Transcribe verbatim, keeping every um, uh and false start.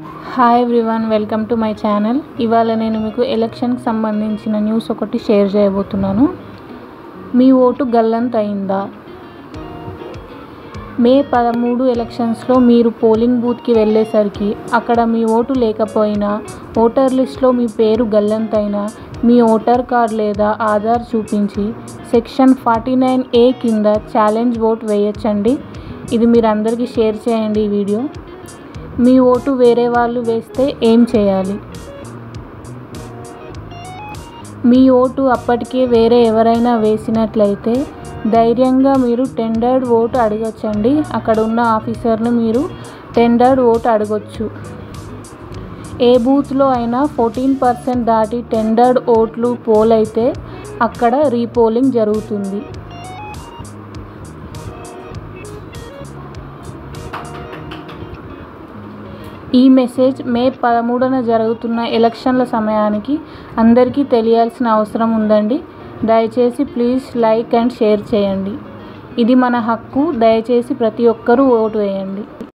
Hi everyone, welcome to my channel. ఇవాళ నేను మీకు ఎలక్షన్కి సంబంధించిన న్యూస్ ఒకటి షేర్ చేయబోతున్నాను. మీ ఓటు గల్లంత అయిందా? మే పదమూడు ఎలక్షన్స్లో మీరు పోలింగ్ బూత్కి వెళ్ళేసరికి అక్కడ మీ ఓటు లేకపోయినా, ఓటర్ లిస్ట్లో మీ పేరు గల్లంతైనా మీ ఓటర్ కార్డ్ లేదా ఆధార్ చూపించి సెక్షన్ ఫార్టీ నైన్ ఏ కింద ఛాలెంజ్ ఓట్ వేయచ్చండి. ఇది మీరు అందరికీ షేర్ చేయండి ఈ వీడియో. మీ ఓటు వేరే వాళ్ళు వేస్తే ఏం చేయాలి? మీ ఓటు అప్పటికే వేరే ఎవరైనా వేసినట్లయితే ధైర్యంగా మీరు టెండర్డ్ ఓటు అడగచ్చండి. అక్కడ ఉన్న ఆఫీసర్ను మీరు టెండర్డ్ ఓటు అడగొచ్చు. ఏ బూత్లో అయినా ఫోర్టీన్ పర్సెంట్ దాటి టెండర్డ్ ఓట్లు పోల్ అయితే అక్కడ రీపోలింగ్ జరుగుతుంది. ఈ మెసేజ్ మే పదమూడున జరుగుతున్న ఎలక్షన్ల సమయానికి అందరికీ తెలియాల్సిన అవసరం ఉందండి. దయచేసి ప్లీజ్ లైక్ అండ్ షేర్ చేయండి. ఇది మన హక్కు. దయచేసి ప్రతి ఒక్కరూ ఓటు వేయండి.